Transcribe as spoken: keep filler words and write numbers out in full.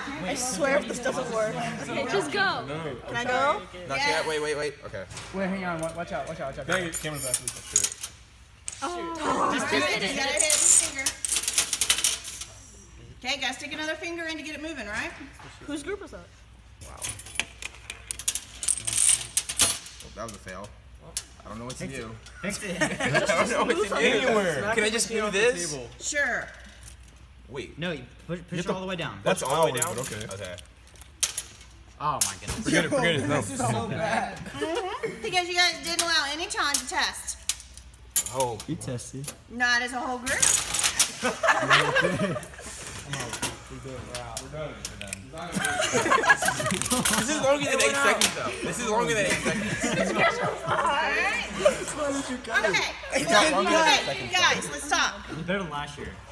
I swear if this doesn't work. Okay, just go. No. Can I go? Not yet. Wait, wait, wait. Okay. Wait, hang on. Watch out. Watch out. Watch out. Dang it, camera's back. Shit. Oh. Just do it. You gotta hit his finger. Okay, guys, stick another finger in to get it moving, right? Whose group is that? Wow. Oh, that was a fail. I don't know what to do. Fix it. I don't know what to do. Anywhere. Can I just move this? Sure. Wait. No, you push, push it all the way down. That's all the way down? But okay. Okay. Oh my goodness. Forget it, forget it. No. So bad. Because you guys didn't allow any time to test. Oh. You tested. Not as a whole group. This is longer than eight seconds, though. This is longer than eight seconds. Alright. Okay. Okay, guys, let's stop. It was better than last year.